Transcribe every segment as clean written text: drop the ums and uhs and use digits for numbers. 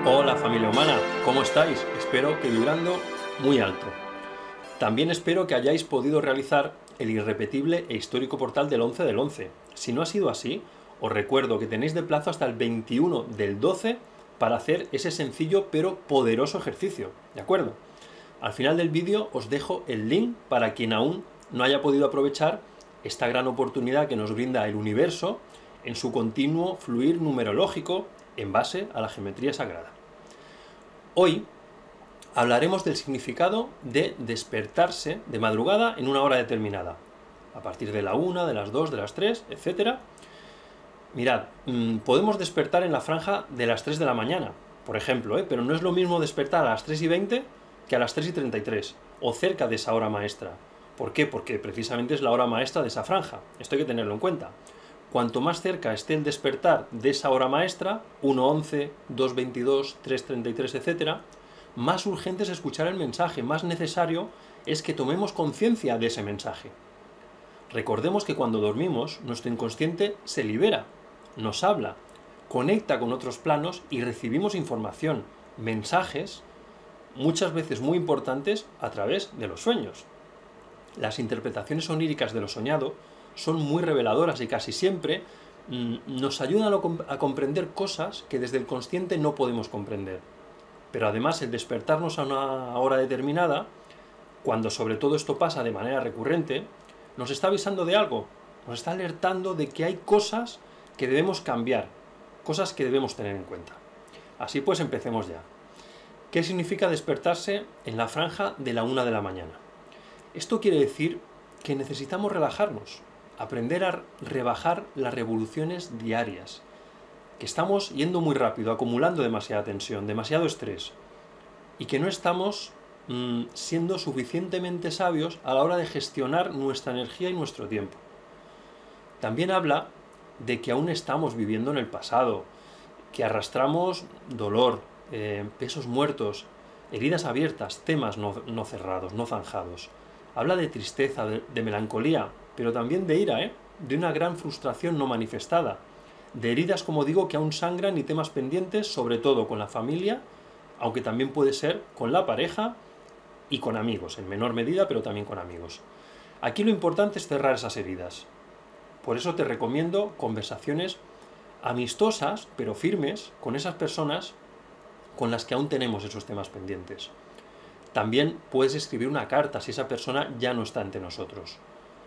Hola familia humana, ¿cómo estáis? Espero que vibrando muy alto. También espero que hayáis podido realizar el irrepetible e histórico portal del 11 del 11. Si no ha sido así, os recuerdo que tenéis de plazo hasta el 21 del 12 para hacer ese sencillo pero poderoso ejercicio, ¿de acuerdo? Al final del vídeo os dejo el link para quien aún no haya podido aprovechar esta gran oportunidad que nos brinda el universo en su continuo fluir numerológico en base a la geometría sagrada. Hoy hablaremos del significado de despertarse de madrugada en una hora determinada, a partir de la 1, de las 2, de las 3, etc. Mirad, podemos despertar en la franja de las 3 de la mañana, por ejemplo, pero no es lo mismo despertar a las 3:20 que a las 3:33, o cerca de esa hora maestra. ¿Por qué? Porque precisamente es la hora maestra de esa franja. Esto hay que tenerlo en cuenta. Cuanto más cerca esté el despertar de esa hora maestra, 1:11, 2:22, 3:33, etc., más urgente es escuchar el mensaje, más necesario es que tomemos conciencia de ese mensaje. Recordemos que cuando dormimos, nuestro inconsciente se libera, nos habla, conecta con otros planos y recibimos información, mensajes, muchas veces muy importantes, a través de los sueños. Las interpretaciones oníricas de lo soñado son muy reveladoras y casi siempre nos ayudan a comprender cosas que desde el consciente no podemos comprender. Pero además el despertarnos a una hora determinada, cuando sobre todo esto pasa de manera recurrente, nos está avisando de algo, nos está alertando de que hay cosas que debemos cambiar, cosas que debemos tener en cuenta. Así pues, empecemos ya. ¿Qué significa despertarse en la franja de la 1 de la mañana? Esto quiere decir que necesitamos relajarnos, aprender a rebajar las revoluciones diarias, que estamos yendo muy rápido, acumulando demasiada tensión, demasiado estrés, y que no estamos siendo suficientemente sabios a la hora de gestionar nuestra energía y nuestro tiempo. También habla de que aún estamos viviendo en el pasado, que arrastramos dolor, pesos muertos, heridas abiertas, temas no cerrados, no zanjados. Habla de tristeza, de melancolía, pero también de ira, de una gran frustración no manifestada, de heridas, como digo, que aún sangran y temas pendientes, sobre todo con la familia, aunque también puede ser con la pareja y con amigos, en menor medida, pero también con amigos. Aquí lo importante es cerrar esas heridas. Por eso te recomiendo conversaciones amistosas, pero firmes, con esas personas con las que aún tenemos esos temas pendientes. También puedes escribir una carta si esa persona ya no está ante nosotros.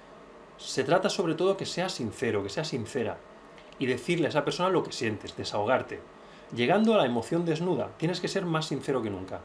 Se trata sobre todo que seas sincero, que seas sincera, y decirle a esa persona lo que sientes, desahogarte. Llegando a la emoción desnuda, tienes que ser más sincero que nunca.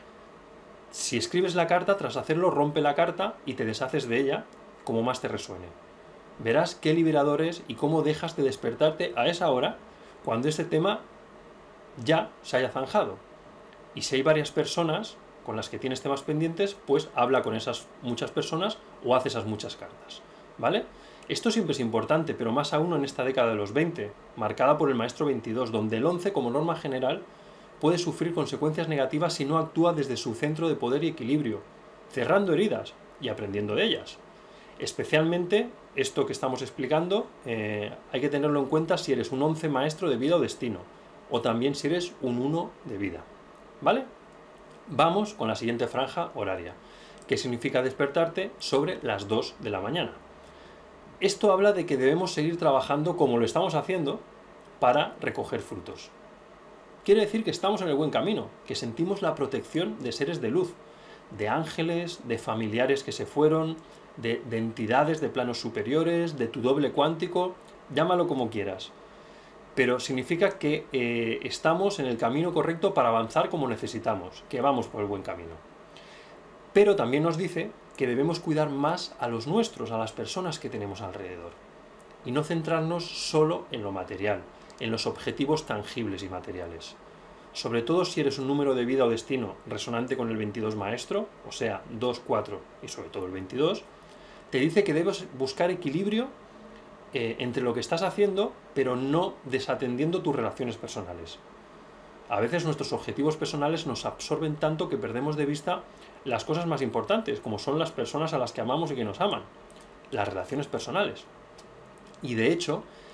Si escribes la carta, tras hacerlo rompe la carta y te deshaces de ella como más te resuene. Verás qué liberador es y cómo dejas de despertarte a esa hora cuando este tema ya se haya zanjado. Y si hay varias personas con las que tienes temas pendientes, pues habla con esas muchas personas o haz esas muchas cartas, ¿vale? Esto siempre es importante, pero más aún en esta década de los 20, marcada por el maestro 22, donde el 11, como norma general, puede sufrir consecuencias negativas si no actúa desde su centro de poder y equilibrio, cerrando heridas y aprendiendo de ellas. Especialmente, esto que estamos explicando, hay que tenerlo en cuenta si eres un 11 maestro de vida o destino, o también si eres un 1 de vida, ¿vale? Vamos con la siguiente franja horaria, que significa despertarte sobre las 2 de la mañana. Esto habla de que debemos seguir trabajando como lo estamos haciendo para recoger frutos. Quiere decir que estamos en el buen camino, que sentimos la protección de seres de luz, de ángeles, de familiares que se fueron, de entidades de planos superiores, de tu doble cuántico, llámalo como quieras. Pero significa que estamos en el camino correcto para avanzar como necesitamos, que vamos por el buen camino. Pero también nos dice que debemos cuidar más a los nuestros, a las personas que tenemos alrededor, y no centrarnos solo en lo material, en los objetivos tangibles y materiales. Sobre todo si eres un número de vida o destino resonante con el 22 maestro, o sea, 2, 4 y sobre todo el 22, te dice que debes buscar equilibrio entre lo que estás haciendo, pero no desatendiendo tus relaciones personales. A veces nuestros objetivos personales nos absorben tanto que perdemos de vista las cosas más importantes, como son las personas a las que amamos y que nos aman, las relaciones personales. Y de hecho,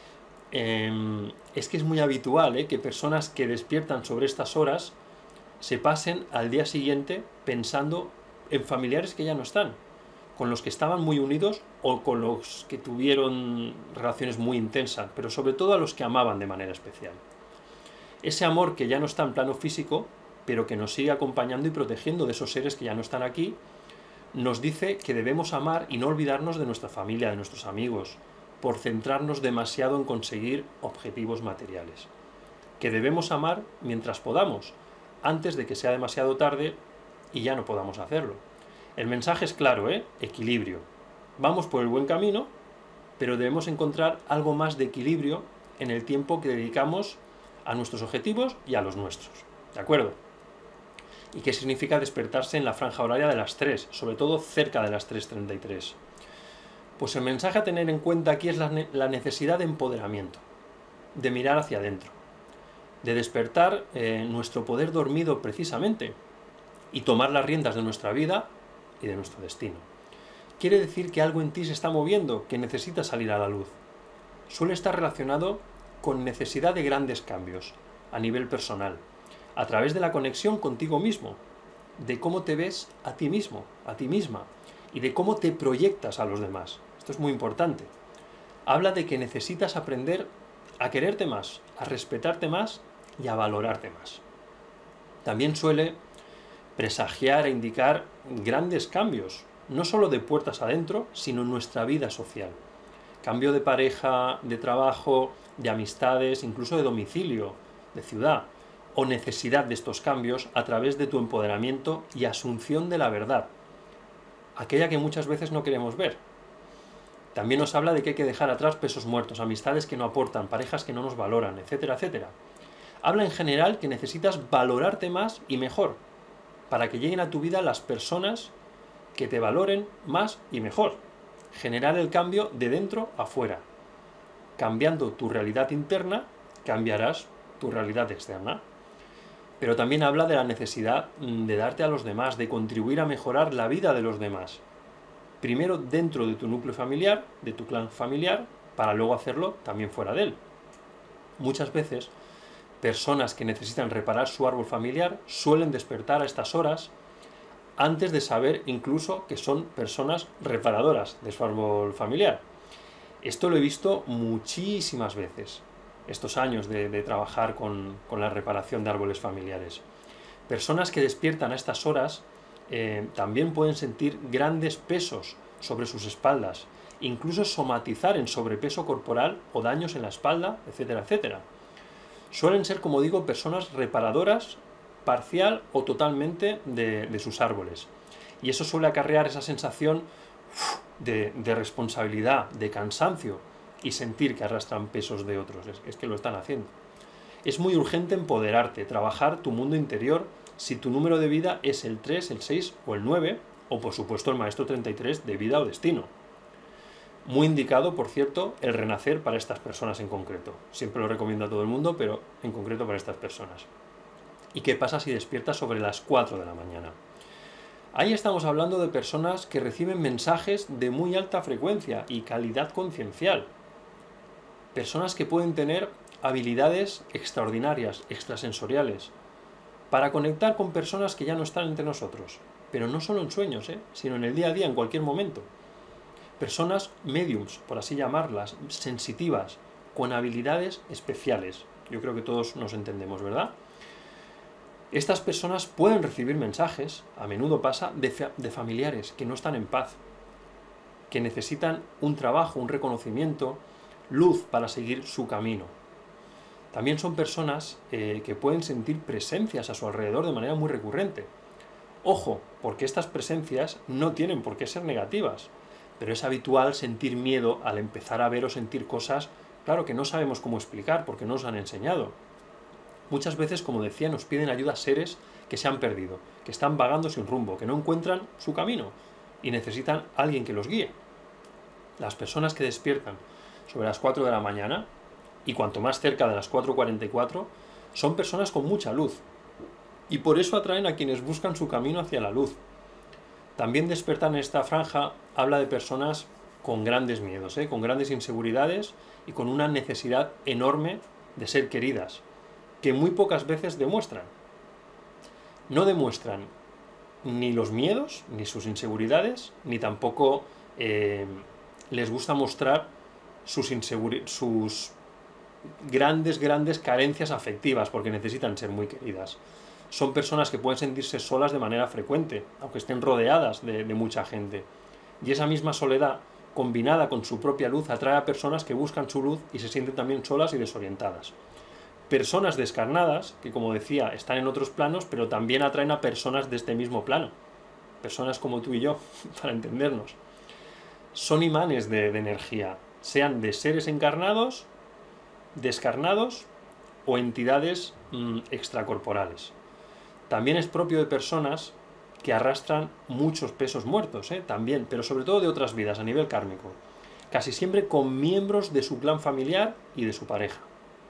es que es muy habitual que personas que despiertan sobre estas horas se pasen al día siguiente pensando en familiares que ya no están, con los que estaban muy unidos o con los que tuvieron relaciones muy intensas, pero sobre todo a los que amaban de manera especial. Ese amor que ya no está en plano físico, pero que nos sigue acompañando y protegiendo de esos seres que ya no están aquí, nos dice que debemos amar y no olvidarnos de nuestra familia, de nuestros amigos, por centrarnos demasiado en conseguir objetivos materiales. Que debemos amar mientras podamos, antes de que sea demasiado tarde y ya no podamos hacerlo. El mensaje es claro, equilibrio. Vamos por el buen camino, pero debemos encontrar algo más de equilibrio en el tiempo que dedicamos a nuestros objetivos y a los nuestros. ¿De acuerdo? ¿Y qué significa despertarse en la franja horaria de las 3, sobre todo cerca de las 3:33? Pues el mensaje a tener en cuenta aquí es la necesidad de empoderamiento, de mirar hacia adentro, de despertar nuestro poder dormido precisamente y tomar las riendas de nuestra vida y de nuestro destino. Quiere decir que algo en ti se está moviendo, que necesita salir a la luz. Suele estar relacionado con necesidad de grandes cambios a nivel personal, a través de la conexión contigo mismo, de cómo te ves a ti mismo, a ti misma, y de cómo te proyectas a los demás. Esto es muy importante. Habla de que necesitas aprender a quererte más, a respetarte más y a valorarte más. También suele presagiar e indicar grandes cambios, no solo de puertas adentro, sino en nuestra vida social. Cambio de pareja, de trabajo, de amistades, incluso de domicilio, de ciudad, o necesidad de estos cambios a través de tu empoderamiento y asunción de la verdad, aquella que muchas veces no queremos ver. También nos habla de que hay que dejar atrás pesos muertos, amistades que no aportan, parejas que no nos valoran, etcétera, etcétera. Habla en general que necesitas valorarte más y mejor, para que lleguen a tu vida las personas que te valoren más y mejor. Generar el cambio de dentro a fuera. Cambiando tu realidad interna, cambiarás tu realidad externa. Pero también habla de la necesidad de darte a los demás, de contribuir a mejorar la vida de los demás. Primero dentro de tu núcleo familiar, de tu clan familiar, para luego hacerlo también fuera de él. Muchas veces, personas que necesitan reparar su árbol familiar suelen despertar a estas horas antes de saber incluso que son personas reparadoras de su árbol familiar. Esto lo he visto muchísimas veces, estos años de trabajar con la reparación de árboles familiares. Personas que despiertan a estas horas también pueden sentir grandes pesos sobre sus espaldas, incluso somatizar en sobrepeso corporal o daños en la espalda, etcétera, etcétera. Suelen ser, como digo, personas reparadoras parcial o totalmente de sus árboles. Y eso suele acarrear esa sensación de responsabilidad, de cansancio y sentir que arrastran pesos de otros. Es que lo están haciendo. Es muy urgente empoderarte, trabajar tu mundo interior si tu número de vida es el 3, el 6 o el 9, o por supuesto el maestro 33 de vida o destino. Muy indicado, por cierto, el renacer para estas personas en concreto. Siempre lo recomiendo a todo el mundo, pero en concreto para estas personas. ¿Y qué pasa si despiertas sobre las 4 de la mañana? Ahí estamos hablando de personas que reciben mensajes de muy alta frecuencia y calidad conciencial. Personas que pueden tener habilidades extraordinarias, extrasensoriales, para conectar con personas que ya no están entre nosotros. Pero no solo en sueños, sino en el día a día, en cualquier momento. Personas mediums, por así llamarlas, sensitivas, con habilidades especiales. Yo creo que todos nos entendemos, ¿verdad? Estas personas pueden recibir mensajes, a menudo pasa, de familiares que no están en paz, que necesitan un trabajo, un reconocimiento, luz para seguir su camino. También son personas que pueden sentir presencias a su alrededor de manera muy recurrente. Ojo, porque estas presencias no tienen por qué ser negativas, pero es habitual sentir miedo al empezar a ver o sentir cosas, claro, que no sabemos cómo explicar porque no nos han enseñado. Muchas veces, como decía, nos piden ayuda a seres que se han perdido, que están vagando sin rumbo, que no encuentran su camino y necesitan a alguien que los guíe. Las personas que despiertan sobre las 4 de la mañana, y cuanto más cerca de las 4:44, son personas con mucha luz, y por eso atraen a quienes buscan su camino hacia la luz. También despertar en esta franja habla de personas con grandes miedos, con grandes inseguridades y con una necesidad enorme de ser queridas, que muy pocas veces demuestran. No demuestran ni los miedos, ni sus inseguridades, ni tampoco les gusta mostrar sus grandes carencias afectivas, porque necesitan ser muy queridas. Son personas que pueden sentirse solas de manera frecuente, aunque estén rodeadas de mucha gente. Y esa misma soledad, combinada con su propia luz, atrae a personas que buscan su luz y se sienten también solas y desorientadas. Personas descarnadas, que como decía, están en otros planos, pero también atraen a personas de este mismo plano. Personas como tú y yo, para entendernos. Son imanes de energía, sean de seres encarnados, descarnados o entidades extracorporales. También es propio de personas que arrastran muchos pesos muertos, también, pero sobre todo de otras vidas a nivel kármico. Casi siempre con miembros de su clan familiar y de su pareja.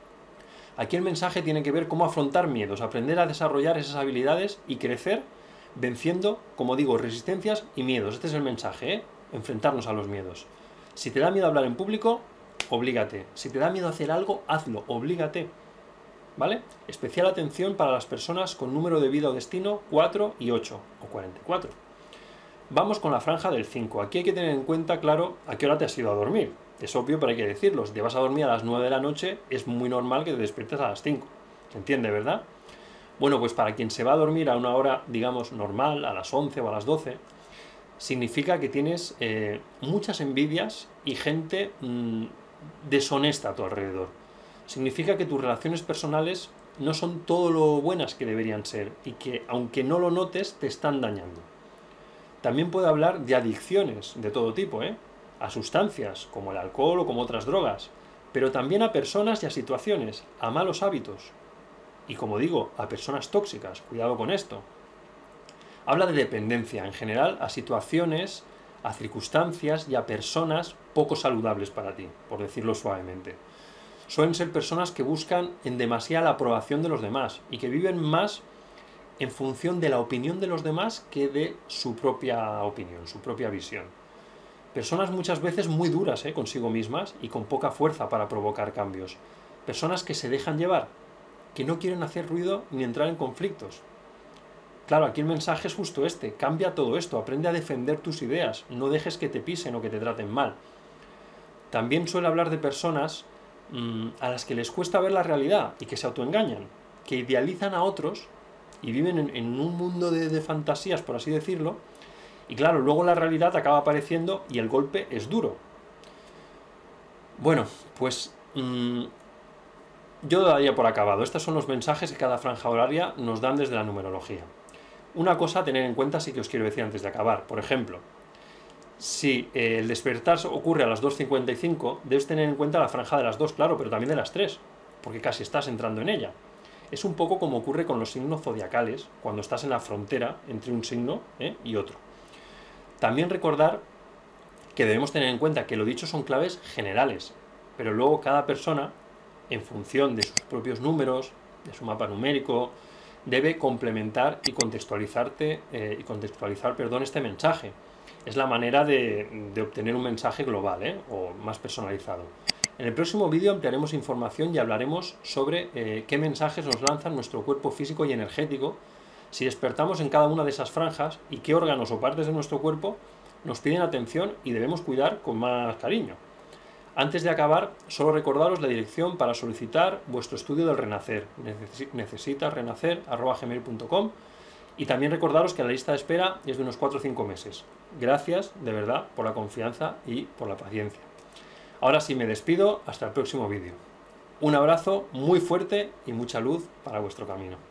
Aquí el mensaje tiene que ver cómo afrontar miedos, aprender a desarrollar esas habilidades y crecer venciendo, como digo, resistencias y miedos. Este es el mensaje, enfrentarnos a los miedos. Si te da miedo hablar en público, oblígate. Si te da miedo hacer algo, hazlo, oblígate. ¿Vale? Especial atención para las personas con número de vida o destino 4 y 8, o 44. Vamos con la franja del 5. Aquí hay que tener en cuenta, claro, a qué hora te has ido a dormir. Es obvio, pero hay que decirlo. Si te vas a dormir a las 9 de la noche, es muy normal que te despiertes a las 5. ¿Se entiende, verdad? Bueno, pues para quien se va a dormir a una hora, digamos, normal, a las 11 o a las 12, significa que tienes muchas envidias y gente deshonesta a tu alrededor. Significa que tus relaciones personales no son todo lo buenas que deberían ser y que, aunque no lo notes, te están dañando. También puede hablar de adicciones de todo tipo, a sustancias, como el alcohol o como otras drogas, pero también a personas y a situaciones, a malos hábitos. Y como digo, a personas tóxicas, cuidado con esto. Habla de dependencia, en general, a situaciones, a circunstancias y a personas poco saludables para ti, por decirlo suavemente. Suelen ser personas que buscan en demasía la aprobación de los demás y que viven más en función de la opinión de los demás que de su propia opinión, su propia visión. Personas muchas veces muy duras consigo mismas y con poca fuerza para provocar cambios. Personas que se dejan llevar, que no quieren hacer ruido ni entrar en conflictos. Claro, aquí el mensaje es justo este: cambia todo esto, aprende a defender tus ideas, no dejes que te pisen o que te traten mal. También suele hablar de personas a las que les cuesta ver la realidad y que se autoengañan, que idealizan a otros y viven en un mundo de fantasías, por así decirlo, y claro, luego la realidad acaba apareciendo y el golpe es duro. Bueno, pues yo daría por acabado. Estos son los mensajes que cada franja horaria nos dan desde la numerología. Una cosa a tener en cuenta sí que os quiero decir antes de acabar. Por ejemplo, si el despertar ocurre a las 2:55, debes tener en cuenta la franja de las 2, claro, pero también de las 3, porque casi estás entrando en ella. Es un poco como ocurre con los signos zodiacales, cuando estás en la frontera entre un signo y otro. También recordar que debemos tener en cuenta que lo dicho son claves generales, pero luego cada persona, en función de sus propios números, de su mapa numérico, debe complementar y contextualizar este mensaje. Es la manera de obtener un mensaje global, o más personalizado. En el próximo vídeo ampliaremos información y hablaremos sobre qué mensajes nos lanzan nuestro cuerpo físico y energético si despertamos en cada una de esas franjas y qué órganos o partes de nuestro cuerpo nos piden atención y debemos cuidar con más cariño. Antes de acabar, solo recordaros la dirección para solicitar vuestro estudio del Renacer, necesitasrenacer@gmail.com, y también recordaros que la lista de espera es de unos 4 o 5 meses. Gracias, de verdad, por la confianza y por la paciencia. Ahora sí me despido, hasta el próximo vídeo. Un abrazo muy fuerte y mucha luz para vuestro camino.